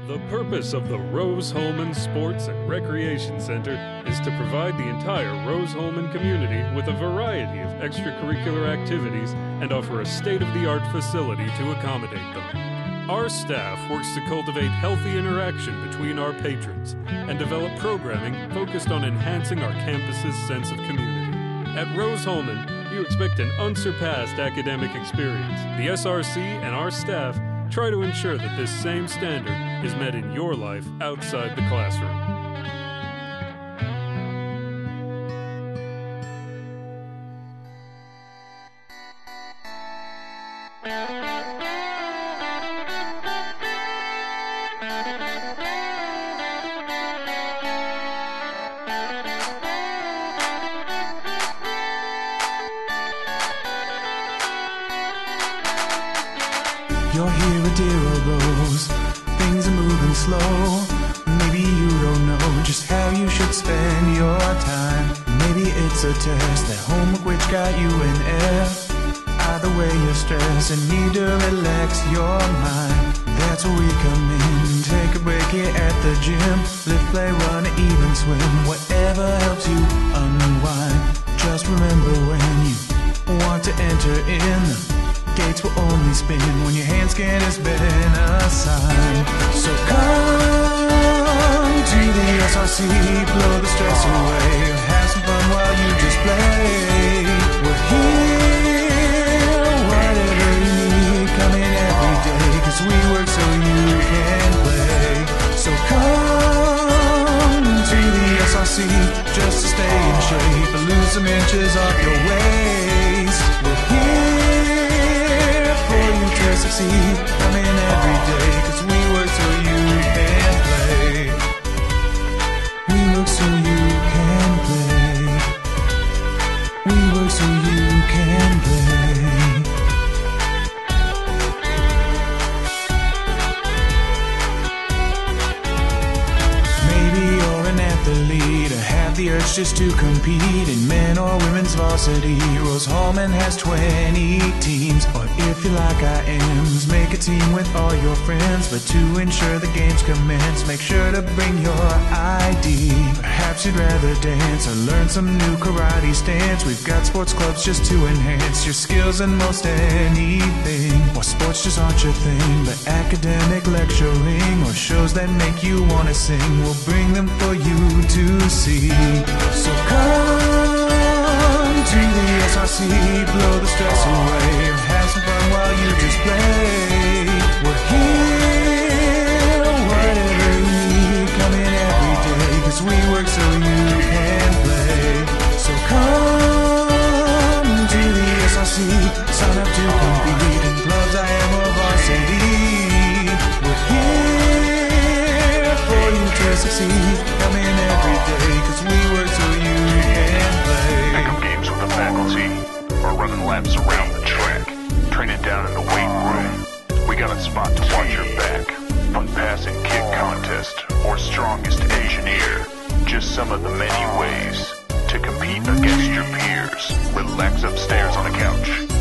The purpose of the Rose-Hulman Sports and Recreation Center is to provide the entire Rose-Hulman community with a variety of extracurricular activities and offer a state-of-the-art facility to accommodate them. Our staff works to cultivate healthy interaction between our patrons and develop programming focused on enhancing our campus's sense of community. At Rose-Hulman, you expect an unsurpassed academic experience. The SRC and our staff try to ensure that this same standard is met in your life outside the classroom. You're here, dear old Rose. Things are moving slow. Maybe you don't know just how you should spend your time. Maybe it's a test, that homework which got you an F. Either way, you're stressed and need to relax your mind. That's where we come in. Take a break here at the gym. Lift, play, run, even swim. Whatever helps you unwind. Just remember when you want to enter in, gates will only spin when your hand scan has been assigned. So come to the SRC, blow the stress away, have some fun while you just play. We're here, whatever you need, come in every day, cause we work so you can play. So come to the SRC, just to stay in shape, but lose some inches off your waist. We're here for you to succeed. Come in every day, cause we work so you can play. We work so you can play. We work so you can play. Maybe you're an athlete or have the urge just to compete in men or women's varsity. Rose-Hulman has 20 teams. Or if you like IMs, make a team with all your friends. But to ensure the games commence, make sure to bring your ID. Perhaps you'd rather dance or learn some new karate stance. We've got sports clubs just to enhance your skills in most anything. Or sports just aren't your thing, but academic lecturing or shows that make you want to sing, we'll bring them for you to see. So come to the SRC, blow the stress away, have some fun while you just play. We're here, whatever you need, come in every day, cause we work so you can play. So come to the SRC, sign up to compete in clubs, I am a varsity. We're here for you to succeed, come in every day, cause we work so you can play. Pick up games with the faculty, or running laps around the track, training down in the weight room. We got a spot to watch your back, fun pass and kick contest, or strongest engineer. Just some of the many ways to compete against your peers. Relax upstairs on a couch.